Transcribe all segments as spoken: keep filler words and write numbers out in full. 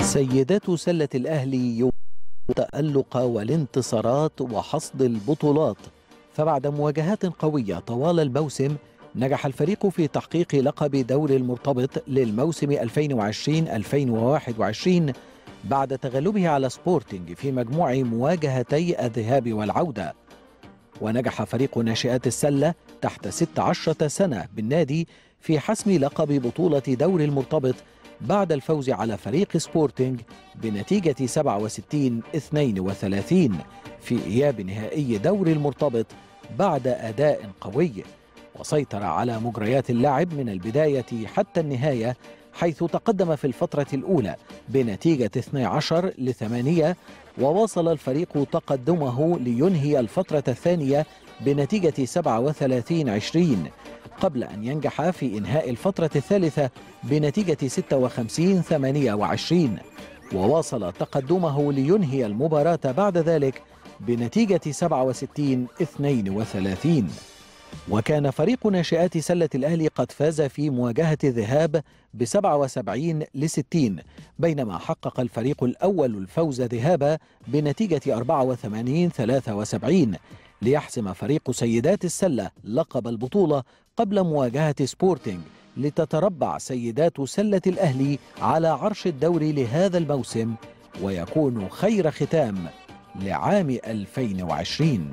سيدات سلة الأهلي يوم التألق والانتصارات وحصد البطولات، فبعد مواجهات قوية طوال الموسم نجح الفريق في تحقيق لقب دوري المرتبط للموسم ألفين وعشرين ألفين وواحد وعشرين بعد تغلبه على سبورتينج في مجموع مواجهتي الذهاب والعودة. ونجح فريق ناشئات السلة تحت ستة عشر سنة بالنادي في حسم لقب بطولة دوري المرتبط بعد الفوز على فريق سبورتينج بنتيجة سبعة وستين اثنين وثلاثين في إياب نهائي دوري المرتبط بعد أداء قوي، وسيطر على مجريات اللعب من البداية حتى النهاية، حيث تقدم في الفترة الأولى بنتيجة اثني عشر لثمانية، وواصل الفريق تقدمه لينهي الفترة الثانية بنتيجة سبعة وثلاثين عشرين، قبل أن ينجح في إنهاء الفترة الثالثة بنتيجة ستة وخمسين ثمانية وعشرين، وواصل تقدمه لينهي المباراة بعد ذلك بنتيجة سبعة وستين اثنين وثلاثين. وكان فريق ناشئات سلة الأهلي قد فاز في مواجهة الذهاب ب سبعة وسبعين لستين، بينما حقق الفريق الأول الفوز ذهابا بنتيجة أربعة وثمانين ثلاثة وسبعين، ليحسم فريق سيدات السلة لقب البطولة قبل مواجهة سبورتينج، لتتربع سيدات سلة الأهلي على عرش الدوري لهذا الموسم، ويكون خير ختام لعام ألفين وعشرين.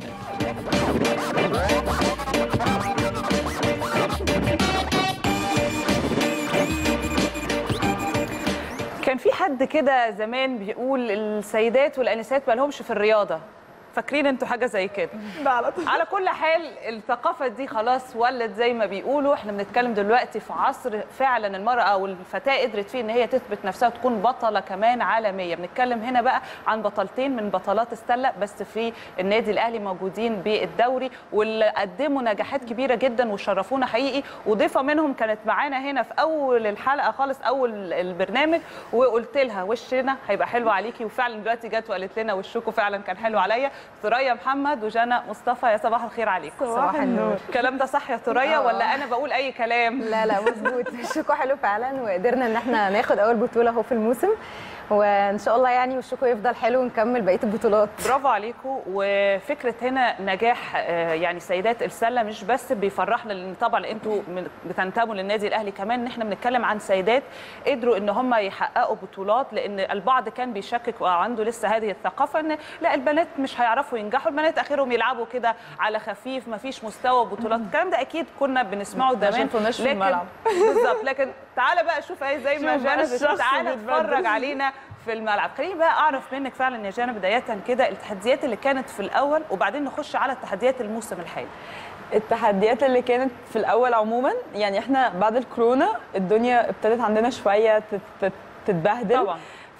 كان في حد كده زمان بيقول السيدات والانسات ما لهمش في الرياضه، فاكرين انتوا حاجه زي كده؟ على كل حال الثقافه دي خلاص ولت زي ما بيقولوا. احنا بنتكلم دلوقتي في عصر فعلا المراه والفتاه قدرت فيه ان هي تثبت نفسها وتكون بطله كمان عالميه. بنتكلم هنا بقى عن بطلتين من بطلات السله بس في النادي الاهلي موجودين بالدوري، واللي قدموا نجاحات كبيره جدا وشرفونا حقيقي. وضيفه منهم كانت معانا هنا في اول الحلقه خالص، اول البرنامج، وقلت لها وشنا هيبقى حلو عليكي، وفعلا دلوقتي جت وقالت لنا وشكم فعلا كان حلو عليا. ثريا محمد وجنى مصطفى، يا صباح الخير عليكم. صباح النور. الكلام ده صح يا ثريا ولا انا بقول اي كلام؟ لا لا مظبوط، وشكوا حلو فعلا، وقدرنا ان احنا ناخد اول بطوله اهو في الموسم، وان شاء الله يعني وشكوا يفضل حلو ونكمل بقيه البطولات. برافو عليكم. وفكره هنا نجاح يعني سيدات السله مش بس بيفرحنا، لان طبعا انتوا بتنتموا للنادي الاهلي، كمان ان احنا بنتكلم عن سيدات قدروا ان هم يحققوا بطولات، لان البعض كان بيشكك وعنده لسه هذه الثقافه ان لا البنات مش هيعرفوا ينجحوا، البنات اخرهم يلعبوا كده على خفيف ما فيش مستوى بطولات. الكلام ده اكيد كنا بنسمعه زمان في الملعب بالظبط. لكن تعالى بقى شوف ايه زي ما جانا بتقول، تعالى اتفرج علينا في الملعب. خليني بقى اعرف منك فعلا يا جانا بدايه كده التحديات اللي كانت في الاول، وبعدين نخش على التحديات الموسم الحالي. التحديات اللي كانت في الاول عموما، يعني احنا بعد الكورونا الدنيا ابتدت عندنا شويه تتبهدل طبعا،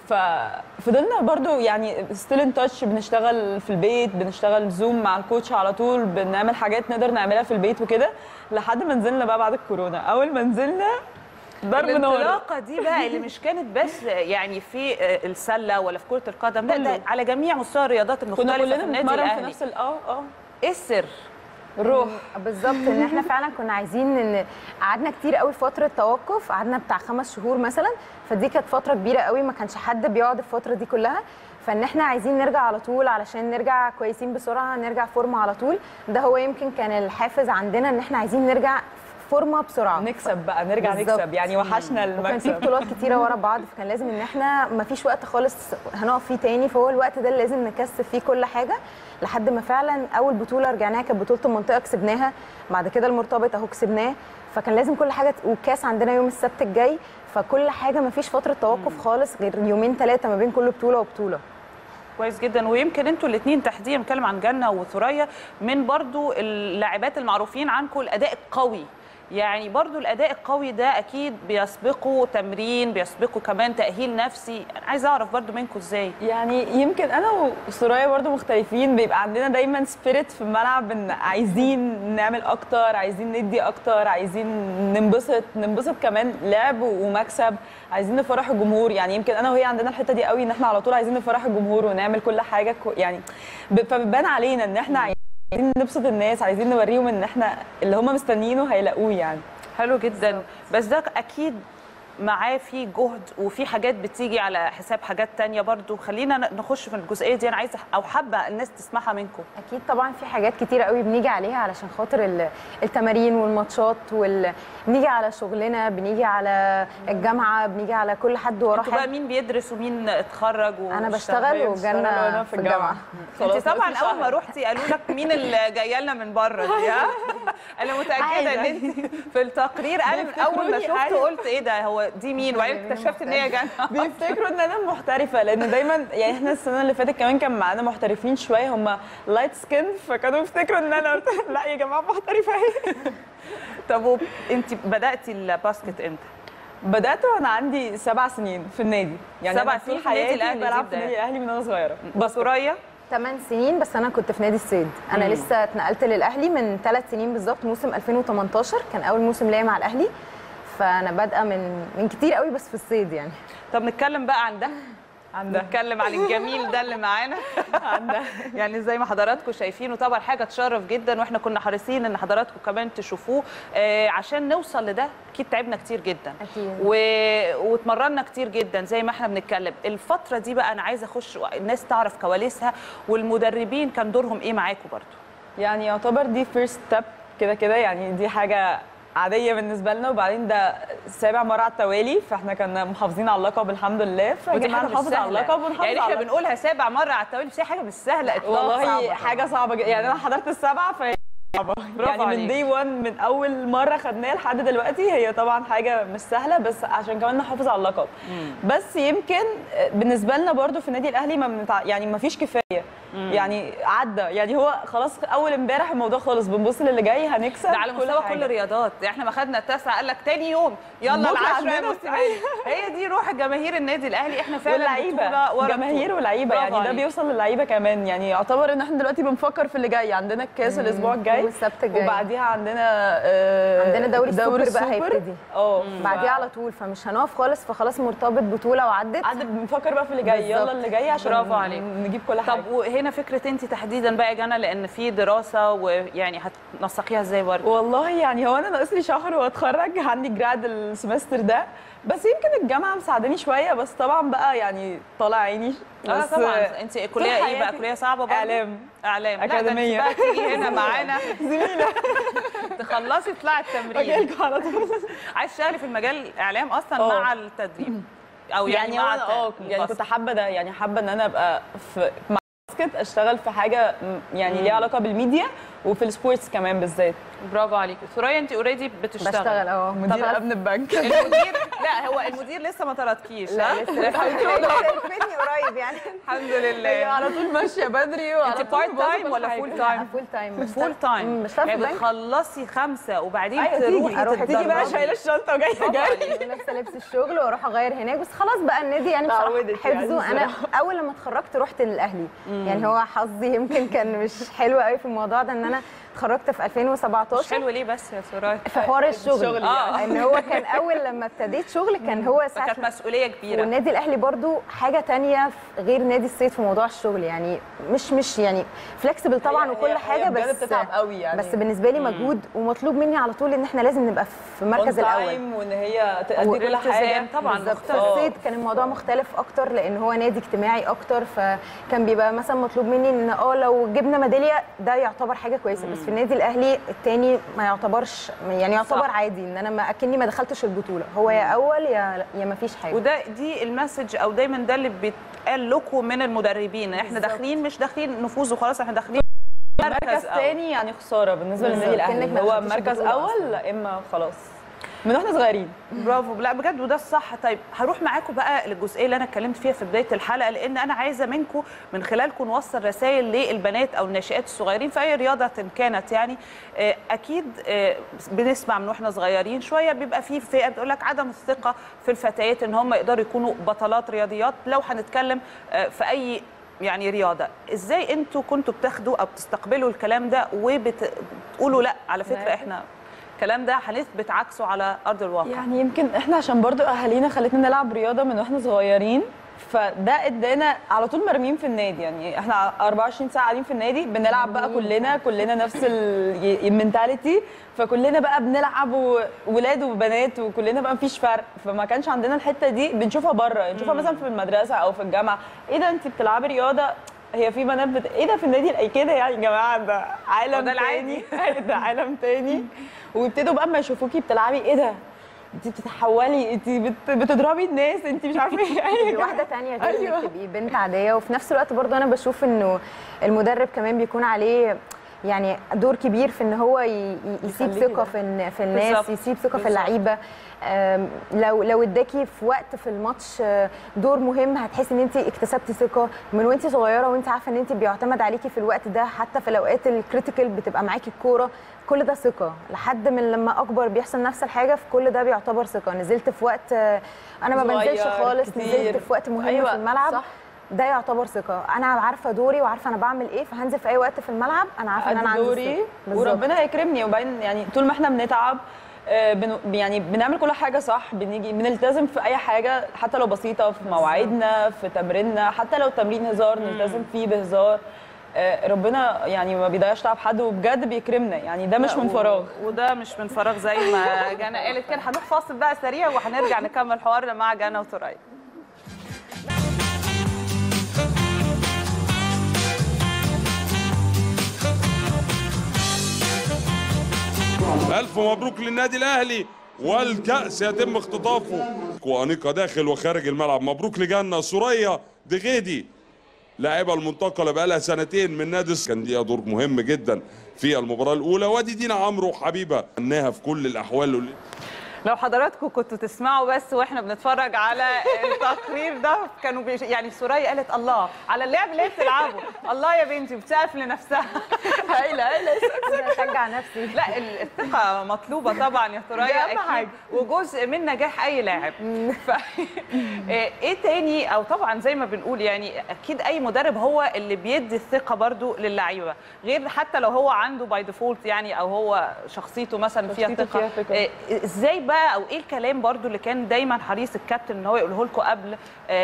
ففضلنا برضو يعني ستيل ان تاتش، بنشتغل في البيت، بنشتغل زوم مع الكوتش على طول، بنعمل حاجات نقدر نعملها في البيت وكده، لحد ما نزلنا بقى بعد الكورونا. اول ما نزلنا ضرب نار. الانطلاقه دي بقى اللي مش كانت بس يعني في السله ولا في كره القدم، لا ده على جميع مستوى الرياضات المختلفه. كنا كلنا في النادي بنتمرن الاهلي في نفس اه اه ايه السر؟ الروح. بالظبط، ان احنا فعلا كنا عايزين، ان قعدنا كتير قوي فتره توقف، قعدنا بتاع خمس شهور مثلا، فدي كانت فتره كبيره قوي، ما كانش حد بيقعد الفتره دي كلها، فان احنا عايزين نرجع على طول علشان نرجع كويسين بسرعه، نرجع فورمه على طول. ده هو يمكن كان الحافز عندنا، ان احنا عايزين نرجع فورمه بسرعه، نكسب بقى، نرجع بالزبط. نكسب يعني، وحشنا المكسب. وكان في بطولات كتيره ورا بعض، فكان لازم ان احنا ما فيش وقت خالص هنقف فيه تاني، فهو الوقت ده اللي لازم نكثف فيه كل حاجه، لحد ما فعلا اول بطوله رجعناها كانت بطوله المنطقه كسبناها، بعد كده المرتبط اهو كسبناه، فكان لازم كل حاجه، والكاس عندنا يوم السبت الجاي، فكل حاجه ما فيش فتره توقف خالص غير يومين ثلاثه ما بين كل بطوله وبطوله. كويس جدا. ويمكن انتوا الاثنين تحديدا، بنتكلم عن جنة وثريا، من برضو اللاعبات المعروفين عنكم الاداء القوي، يعني برضو الاداء القوي ده اكيد بيسبقه تمرين، بيسبقه كمان تاهيل نفسي. انا عايزه اعرف برضو منكم ازاي. يعني يمكن انا وثريا برضو مختلفين، بيبقى عندنا دايما سبيريت في الملعب، ان عايزين نعمل اكتر، عايزين ندي اكتر، عايزين ننبسط ننبسط كمان لعب ومكسب، عايزين نفرح الجمهور. يعني يمكن انا وهي عندنا الحته دي قوي، ان احنا على طول عايزين نفرح الجمهور ونعمل كل حاجه يعني، فبيبان علينا ان احنا عايزين نبسط الناس، عايزين نوريهم ان احنا اللي هم مستنيينه هيلاقوه يعني. حلو جدا. بس ده اكيد معاه في جهد وفي حاجات بتيجي على حساب حاجات تانية برضو. خلينا نخش في الجزئيه دي، انا عايزه او حابه الناس تسمعها منكم. اكيد طبعا في حاجات كتيره قوي بنيجي عليها علشان خاطر التمارين والماتشات وال... بنيجي على شغلنا، بنيجي على الجامعه، بنيجي على كل حد وراه حاجه. بقى مين بيدرس ومين اتخرج؟ انا بشتغل وجالنا في الجامعه. انت طبعا اول ما روحتي قالوا لك مين اللي جايه لنا من بره دي؟ ها انا متاكده ان انت في التقرير انا من اول ما شفت قلت ايه ده، هو دي مين؟ وبعدين اكتشفت ان هي جايه. بيفتكروا ان انا محترفه، لان دايما يعني احنا السنه اللي فاتت كمان كان معانا محترفين شويه هم لايت سكين، فكانوا بيفتكروا ان انا لا يا جماعه محترفه اهي. طب انت بداتي الباسكت امتى؟ بدات وانا عندي سبع سنين في النادي، يعني سبع سنين في النادي الاهلي. بلعب في النادي الاهلي من وانا صغيره. بسوريا ثمان سنين، بس انا كنت في نادي الصيد. انا مم. لسه اتنقلت للاهلي من ثلاث سنين بالظبط، موسم ألفين وتمنتاشر كان اول موسم ليا مع الاهلي، فانا بادئه من من كتير قوي بس في الصيد يعني. طب نتكلم بقى عن ده، عن ده نتكلم عن الجميل ده اللي معانا عن ده. يعني زي ما حضراتكم شايفين، وطبعا حاجه تشرف جدا، واحنا كنا حريصين ان حضراتكم كمان تشوفوه. آه عشان نوصل لده اكيد تعبنا كتير جدا اكيد و... واتمرنا كتير جدا زي ما احنا بنتكلم. الفتره دي بقى انا عايزه اخش الناس تعرف كواليسها، والمدربين كان دورهم ايه معاكم برضو؟ يعني يعتبر دي فيرست ستيب كده كده، يعني دي حاجه عاديه بالنسبه لنا، وبعدين ده سابع مره على التوالي، فاحنا كنا محافظين على اللقب الحمد لله. ودي حاجه نحافظ على اللقب ونحافظ يعني احنا بنقولها سابع مره على التوالي، بس هي حاجه مش سهله اطلاقا. والله صعبة. حاجه صعبه جدا، يعني انا حضرت السبعه ف يعني من دي واحد من اول مره خدناها لحد دلوقتي، هي طبعا حاجه مش سهله، بس عشان كمان نحافظ على اللقب. بس يمكن بالنسبه لنا برضو في النادي الاهلي ما منتع... يعني ما فيش كفايه. مم. يعني عدى، يعني هو خلاص اول امبارح الموضوع خلص، بنبص للي جاي هنكسب. ده على مستوى كل الرياضات، احنا ما خدنا التاسع قال لك تاني يوم يلا العشرة يا موسيماني. هي دي روح جماهير النادي الاهلي، احنا فعلا واللعيبه جماهير ولاعيبه، يعني ده بيوصل للعيبه كمان. يعني يعتبر ان احنا دلوقتي بنفكر في اللي جاي، عندنا الكاس الاسبوع الجاي والسبت الجاي، وبعديها عندنا آه عندنا دوري, دوري السوبر بقى هيبتدي اه بعديها على طول، فمش هنقف خالص، فخلاص مرتبط بطوله وعدت، عدت بنفكر بقى في اللي جاي. يلا اللي جاي عشان برافو عليك نجيب كل حاجه. طب وهنا فكره انت تحديدا بقى يا جنى، لان في دراسه ويعني هتنسقيها ازاي برضه؟ والله يعني هو انا ناقص لي شهر واتخرج، عندي جراد السمستر ده، بس يمكن الجامعه مساعداني شويه، بس طبعا بقى يعني طالع عيني. اه طبعا. انت كليه ايه بقى؟ كليه صعبه برضه؟ اعلام. اعلام اكاديميه. لا ده انت بقى تيجي هنا معانا زميله تخلصي تطلعي التمرين. اجيلكم على طول. عايز تشتغلي في المجال اعلام اصلا أوه. مع التدريب او يعني, يعني مع اه يعني كنت حابه ده، يعني حابه ان انا ابقى في مع باسكت اشتغل في حاجه يعني ليها علاقه بالميديا وفي السبورتس كمان بالذات. برافو عليكي. ثريا انت اوريدي بتشتغل. بشتغل اه مدير امن البنك. المدير لا هو المدير لسه ما طردكيش. لا لسه هيفيدني قريب يعني الحمد لله. هي على طول ماشيه بدري. انت بارت تايم ولا فول تايم؟ فول تايم. فول تايم يعني بتخلصي خمسة وبعدين تروحي اروح تيجي بقى شايله الشنطه وجايه جايه لابسه لبس الشغل واروح اغير هناك، بس خلاص بقى النادي يعني بصراحه حفظه. انا اول لما اتخرجت رحت للاهلي، يعني هو حظي يمكن كان مش حلو قوي في الموضوع ده، ان انا اتخرجت في ألفين وسبعتاشر. مش حلو ليه بس يا ثريا؟ في حوار الشغل اه ان هو كان اول لما ابتديت شغل كان هو ساعه كانت مسؤوليه كبيره، والنادي الاهلي برضو حاجه تانية غير نادي الصيد في موضوع الشغل، يعني مش مش يعني فلكسبل طبعا هي وكل هي حاجه، هي بس بتتعب قوي يعني. بس بالنسبه لي مجهود ومطلوب مني على طول ان احنا لازم نبقى في المركز الاول، وان هي تأدي كل حاجه طبعا. في الصيد كان الموضوع مختلف اكتر لان هو نادي اجتماعي اكتر، فكان بيبقى مثلا مطلوب مني ان اه لو جبنا ميداليه ده يعتبر حاجه كويسه، بس في النادي الاهلي التاني ما يعتبرش، يعني يعتبر صح. عادي ان انا ما اكني ما دخلتش البطوله، هو يا اول يا يا ما فيش حاجه. وده دي المسج او دايما ده اللي بيتقال لكم من المدربين، احنا بالزبط. داخلين مش داخلين نفوز وخلاص، احنا داخلين مركز ثاني يعني خساره بالنسبه للنادي الاهلي، هو مركز اول لا اما خلاص من واحنا صغيرين. برافو، لا بجد وده الصح. طيب هروح معاكم بقى للجزئيه اللي انا اتكلمت فيها في بدايه الحلقه، لان انا عايزه منكم من خلالكم نوصل رسائل للبنات او الناشئات الصغيرين في اي رياضه كانت. يعني اكيد بنسمع من واحنا صغيرين شويه بيبقى في فئه بتقول لك عدم الثقه في الفتيات ان هم يقدروا يكونوا بطلات رياضيات، لو هنتكلم في اي يعني رياضه. ازاي انتوا كنتوا بتاخدوا او بتستقبلوا الكلام ده وبتقولوا لا على فكره احنا الكلام ده هنثبت عكسه على ارض الواقع؟ يعني يمكن احنا عشان برضو اهالينا خلتنا نلعب رياضه من واحنا صغيرين، فده ادانا على طول مرميين في النادي، يعني احنا أربعة وعشرين ساعه قاعدين في النادي بنلعب بقى كلنا كلنا نفس المنتاليتي، فكلنا بقى بنلعب ولاد وبنات وكلنا بقى مفيش فرق، فما كانش عندنا الحته دي بنشوفها بره، نشوفها مثلا في المدرسه او في الجامعه، ايه ده انت بتلعبي رياضه، هي في بنات بت... ايه ده في النادي كده يعني يا جماعه ده عالم ده تاني ده عالم تاني. ويبتدوا بقى اما يشوفوكي بتلعبي ايه ده انت بتتحولي، انت بت... بتضربي الناس، انت مش عارفه ايه واحده ثانيه غير أيوة. انك تبقي بنت عاديه. وفي نفس الوقت برضه انا بشوف انه المدرب كمان بيكون عليه يعني دور كبير في ان هو يسيب ثقه في في الناس بالزبط. يسيب ثقه في اللعيبه. لو لو اداكي في وقت في الماتش دور مهم هتحسي ان انت اكتسبتي ثقه من وانت صغيره، وانت عارفه ان انت بيعتمد عليكي في الوقت ده، حتى في الاوقات الكريتيكال بتبقى معاكي الكوره، كل ده ثقه. لحد من لما اكبر بيحصل نفس الحاجه، في كل ده بيعتبر ثقه. نزلت في وقت انا ما بنزلش خالص كتير. نزلت في وقت مهم أيوة. في الملعب صح. ده يعتبر ثقه. انا عارفه دوري وعارفه انا بعمل ايه، فهنزل في اي وقت في الملعب انا عارفه ان انا عندي دوري وربنا هيكرمني. وبعدين يعني طول ما احنا بنتعب بن يعني بنعمل كل حاجه صح، بنيجي بنلتزم في اي حاجه حتى لو بسيطه، في مواعيدنا في تمريننا، حتى لو تمرين هزار نلتزم فيه بهزار. ربنا يعني ما بيضيعش تعب حد وبجد بيكرمنا، يعني ده مش من فراغ، وده مش من فراغ زي ما جانا قالت كده. هنروح فاصل بقى سريع وهنرجع نكمل حوارنا مع جانا وثريا. ألف مبروك للنادي الأهلي، والكأس يتم اختطافه وأنيقة داخل وخارج الملعب. مبروك لجنة ثريا دغيدي لاعبة المنتقلة بقى لها سنتين من نادي، كان ليها دور مهم جدا في المباراة الأولى. وادي دينا عمرو حبيبة أنها في كل الأحوال. لو حضراتكم كنتوا تسمعوا بس واحنا بنتفرج على التقرير ده، كانوا بيش... يعني ثريا قالت الله على اللعب اللي هي بتلعبه، الله يا بنتي، بتسقف لنفسها. هايله هايله اشجع نفسي. لا الثقه مطلوبه طبعا يا ثريا اكيد، وجزء من نجاح اي لاعب. ف... ايه تاني؟ او طبعا زي ما بنقول يعني اكيد اي مدرب هو اللي بيدي الثقه برضو للعيبه، غير حتى لو هو عنده باي ديفولت يعني، او هو شخصيته مثلا فيها ثقه. ازاي بقى، او ايه الكلام برضو اللي كان دايما حريص الكابتن ان هو يقوله لكم قبل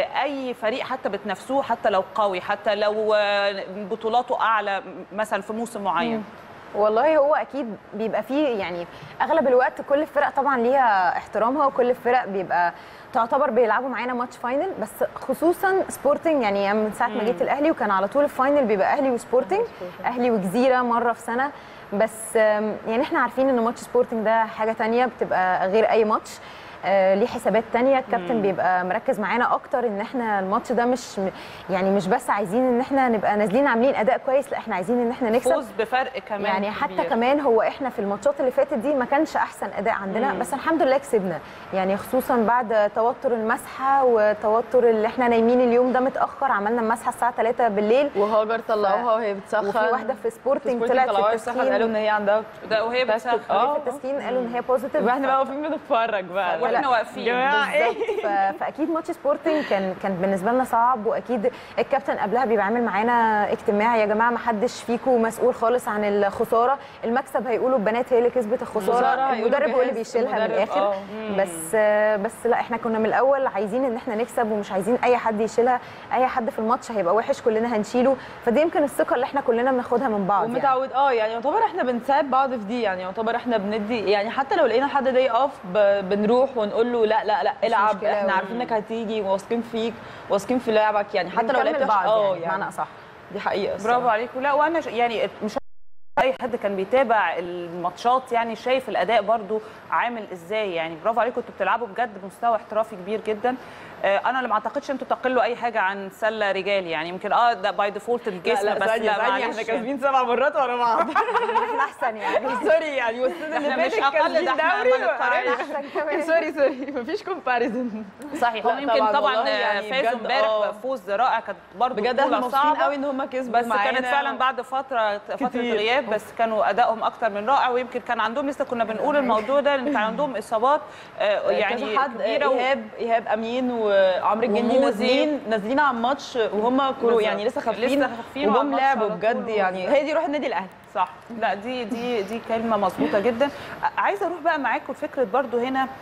اي فريق حتى بتنافسوه، حتى لو قوي، حتى لو بطولاته اعلى مثلا في موسم معين؟ والله هو اكيد بيبقى فيه يعني اغلب الوقت كل الفرق طبعا ليها احترامها، وكل الفرق بيبقى تعتبر بيلعبوا معانا ماتش فاينل، بس خصوصا سبورتنج يعني من ساعه ما جيت الاهلي وكان على طول الفاينل بيبقى اهلي وسبورتنج، اهلي وجزيره مره في سنه. بس يعني احنا عارفين ان ماتش سبورتنج ده حاجه ثانيه بتبقى غير اي ماتش، آه ليه حسابات تانية. الكابتن مم. بيبقى مركز معانا اكتر ان احنا الماتش ده مش يعني مش بس عايزين ان احنا نبقى نازلين عاملين اداء كويس، لا احنا عايزين ان احنا نكسب، فوز بفرق كمان يعني حتى كبير. كمان هو احنا في الماتشات اللي فاتت دي ما كانش احسن اداء عندنا، مم. بس الحمد لله كسبنا، يعني خصوصا بعد توتر المسحه وتوتر اللي احنا نايمين اليوم ده متاخر. عملنا المسحه الساعه ثلاثة بالليل، وهاجر طلعوها وهي بتسخن، وفي واحده في سبورتنج طلعت في التسخين قالوا ان هي عندها ده وهي بتسخن اه في التسخين قالوا ان هي بوزيتيف، واحنا بقى واقفين بنتفرج بقى واحنا واقفين بالظبط. فاكيد ماتش سبورتنج كان كان بالنسبه لنا صعب، واكيد الكابتن قبلها بيبقى عامل معانا اجتماع، يا جماعه ما حدش فيكم مسؤول خالص عن الخساره، المكسب هيقولوا البنات هي اللي كسبت، الخساره المدرب هو اللي بيشيلها من الاخر. أوه. بس بس لا احنا كنا من الاول عايزين ان احنا نكسب ومش عايزين اي حد يشيلها، اي حد في الماتش هيبقى وحش كلنا هنشيله، فدي يمكن الثقه اللي احنا كلنا بناخدها من بعض ومتعود اه يعني يعتبر احنا بنساعد بعض في دي، يعني يعتبر احنا بندي، يعني حتى لو لقينا حد داي اوف بنروح ونقول له لا لا لا العب، احنا عارفين انك هتيجي واثقين فيك واثقين في لعبك، يعني حتى لو لعبت اه يعني معنى صح. دي حقيقه برافو عليكم. لا وانا يعني مش اي حد كان بيتابع الماتشات يعني شايف الاداء برضو عامل ازاي، يعني برافو عليكم، انتوا بتلعبوا بجد بمستوى احترافي كبير جدا. انا اللي ما اعتقدش انتوا تقلوا اي حاجه عن سله رجال، يعني يمكن اه ده باي ديفولت الجسم، لا لا بس لا معلش احنا كاسبين سبع مرات ورا بعض احنا احسن يعني سوري يعني والسنه اللي فاتت مش اقل، ده احنا احسن كمان سوري سوري مفيش كومباريزون صحيح. هم يمكن طبعا يعني فازوا امبارح فوز رائع، كانت برضه بجد احنا مبسوطين قوي ان هم كسبوا بس معانا، كانت فعلا بعد فتره فتره غياب، بس كانوا ادائهم اكتر من رائع، ويمكن كان عندهم لسه كنا بنقول الموضوع ده ان كان عندهم اصابات يعني كبيره، ايهاب ايهاب امين وعمرو الجندي نازلين نازلين على الماتش وهم كانوا يعني لسه خافين وهم لعبوا بجد، يعني هي دي روح النادي الاهلي صح. لا دي دي دي كلمه مظبوطه جدا. عايزه اروح بقى معاكم لفكره برضو هنا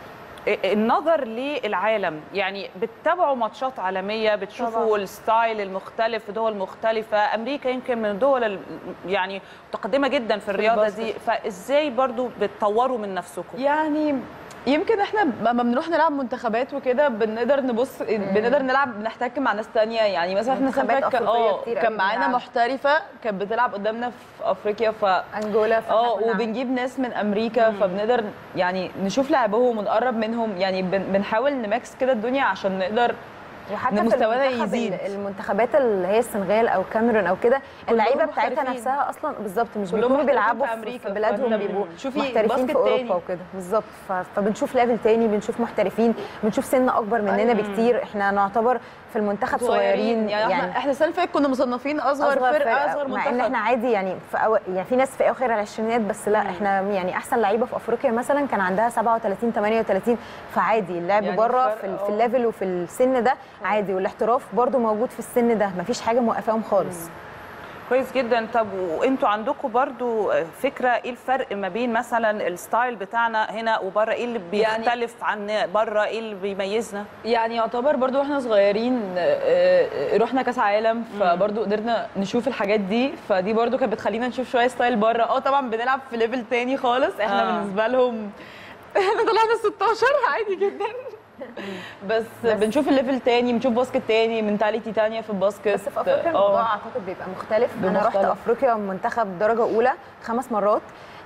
النظر للعالم، يعني بتتابعوا ماتشات عالميه، بتشوفوا طبعا الستايل المختلف في دول مختلفه، امريكا يمكن من الدول يعني متقدمه جدا في الرياضه دي، فازاي برضو بتطوروا من نفسكم؟ يعني يمكن احنا لما بنروح نلعب منتخبات وكده بنقدر نبص بنقدر نلعب بنحتك مع ناس ثانيه، يعني مثلا احنا منتخبات اه كان معانا محترفه كانت بتلعب قدامنا في افريقيا ف انجولا اه وبنجيب ناس من امريكا مم. فبنقدر يعني نشوف لعبهم ونقرب منهم، يعني بنحاول نماكس كده الدنيا عشان نقدر وحتى مستوانا يزيد. المنتخبات اللي هي السنغال او كاميرون او كده اللعيبه بتاعتها نفسها اصلا بالظبط مش بيكونوا بيلعبوا في امريكا في بلادهم، بيبقوا محترفين في اوروبا وكده بالظبط، فبنشوف ليفل تاني، بنشوف محترفين، بنشوف سن اكبر مننا أيوة. بكتير، احنا نعتبر في المنتخب صغيرين، يعني, يعني احنا السنه اللي فاتت كنا مصنفين اصغر, أصغر فرقه اصغر منتخب، مع ان احنا عادي يعني في أو... يعني في ناس في اخر العشرينات، بس لا مم. احنا يعني احسن لعيبه في افريقيا مثلا كان عندها سبعة وثلاثين ثمانية وثلاثين، فعادي اللعب يعني بره في, في الليفل وفي السن ده عادي، والاحتراف برضو موجود في السن ده، مفيش حاجه موقفاهم خالص. مم. كويس جدا. طب وانتوا عندكم برضو فكره ايه الفرق ما بين مثلا الستايل بتاعنا هنا وبره، ايه اللي بيختلف يعني عن بره، ايه اللي بيميزنا؟ يعني يعتبر برضو واحنا صغيرين رحنا كاس عالم، فبرضو قدرنا نشوف الحاجات دي، فدي برضو كانت بتخلينا نشوف شويه ستايل بره. اه طبعا بنلعب في ليفل تاني خالص، احنا آه. بالنسبه لهم احنا طلعنا ستاشر عادي جدا بس, بس بنشوف الليفل تاني، بنشوف باسكت تاني، منتاليتي تانيه في الباسكت. بس في افريقيا الموضوع اعتقد بيبقى مختلف. انا رحت افريقيا منتخب درجه اولى خمس مرات،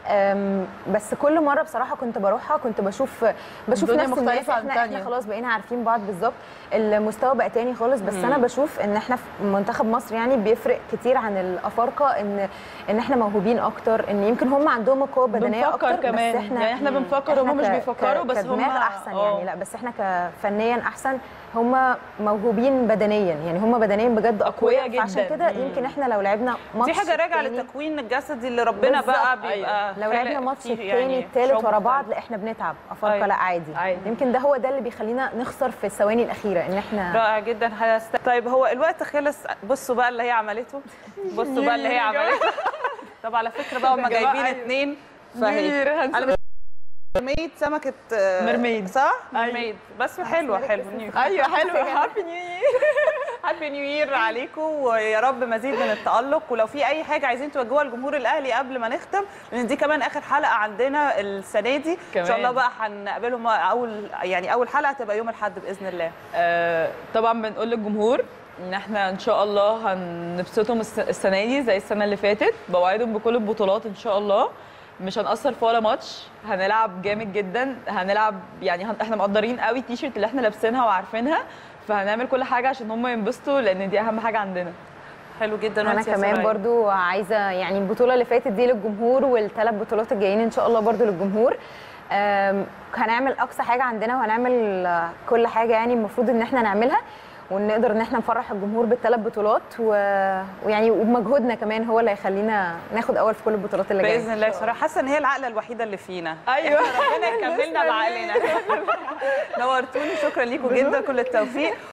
بس كل مره بصراحه كنت بروحها كنت بشوف بشوف ناس مختلفه عن احنا, احنا خلاص بقينا عارفين بعض بالظبط، المستوى بقى تاني خالص. بس مم. انا بشوف ان احنا في منتخب مصر يعني بيفرق كتير عن الافارقه، ان ان احنا موهوبين اكتر، ان يمكن هم عندهم قوه بدنيه اكتر كمان. بس احنا يعني احنا بنفكر هم مش بيفكروا، بس هم احسن أوه. يعني لا بس احنا كفنيا احسن، هم موهوبين بدنيا، يعني هم بدنيا بجد اقوياء جدا، عشان كده يمكن احنا لو لعبنا ماتش دي حاجه راجعه للتكوين الجسدي اللي ربنا بقى بيبقى لو لعبنا ماتش الثاني الثالث ورا بعض لا احنا بنتعب. افارقه لا عادي. عادي يمكن ده هو ده اللي بيخلينا نخسر في الثواني الاخيره، ان احنا رائع جدا. هست... طيب هو الوقت خلص، بصوا بقى اللي هي عملته، بصوا بقى اللي هي عملته. طب على فكره بقى هم جايبين اثنين، فهي مرميد سمكه مرميد صح؟ مرميد بس حلوه حلوه. ايوه حلوه. هابي نيو يير. هابي نيو يير عليكم، ويا رب مزيد من التألق. ولو في اي حاجه عايزين توجهوها للجمهور الاهلي قبل ما نختم، لان دي كمان اخر حلقه عندنا السنه دي كمان. ان شاء الله بقى هنقابلهم اول يعني اول حلقه تبقى يوم الاحد باذن الله. آه طبعا بنقول للجمهور ان احنا ان شاء الله هنبسطهم السنه دي زي السنه اللي فاتت، بوعدهم بكل البطولات ان شاء الله، مش هنقصر في ولا ماتش، هنلعب جامد جدا، هنلعب يعني هن... احنا مقدرين قوي التيشيرت اللي احنا لابسينها وعارفينها، فهنعمل كل حاجه عشان هم ينبسطوا، لان دي اهم حاجه عندنا. حلو جدا. انا كمان برضو عايزه يعني البطوله اللي فاتت دي للجمهور، والثلاث بطولات الجايين ان شاء الله برضو للجمهور. هنعمل اقصى حاجه عندنا، وهنعمل كل حاجه يعني المفروض ان احنا نعملها، ونقدر ان احنا نفرح الجمهور بالثلاث بطولات و... ويعني وبمجهودنا كمان هو اللي هيخلينا ناخد اول في كل البطولات اللي جايه باذن الله. صراحه حاسه ان هي العقله الوحيده اللي فينا. ايوه ربنا يكملنا بعقلنا. نورتوني، شكرا ليكم جدا، كل التوفيق.